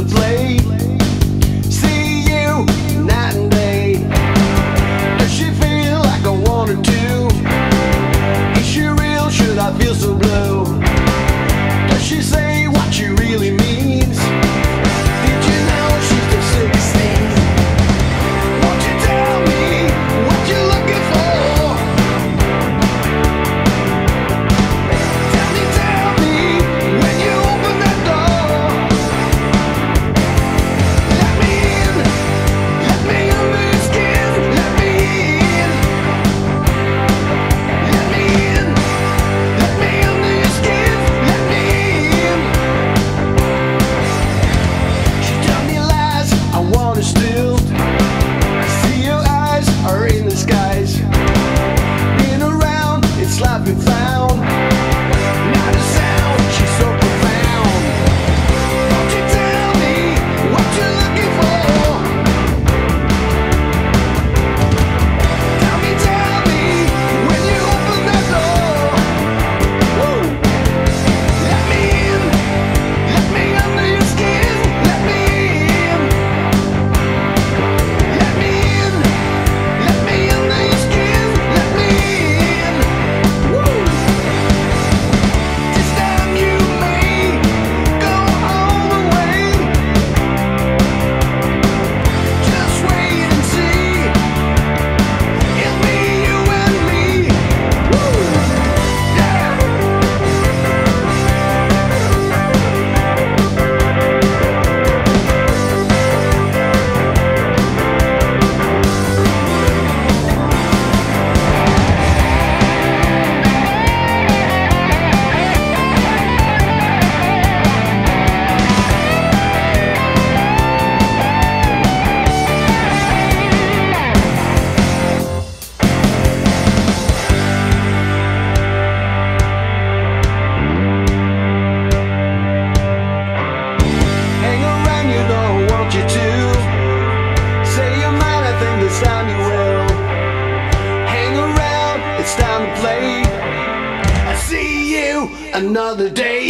to play. See you night and day. Does she feel like I want her to? Is she real? Should I feel so blue? Does she say what she really means? Did you know she's just 16? Won't you tell me what you're looking for? Tell me when you open that door. Let me in under your skin. Let me in. Let me in under your skin. Let me in. She told me lies, I want her still. See your eyes are in the skies. Been around, it's life we found. Not a sound, she's so profound. Won't you tell me what you're looking for? Tell me when you open that door. Whoa. Let me in under your skin. Let me in. Let me in under your skin. Let me in. Woo. This time you may go all the way. Just wait and see. It'll be you and me. Woo. Yeah. Hang around, you know I want you to. Say your mind, I think this time you will. Hang around, it's time to play. I see you another day.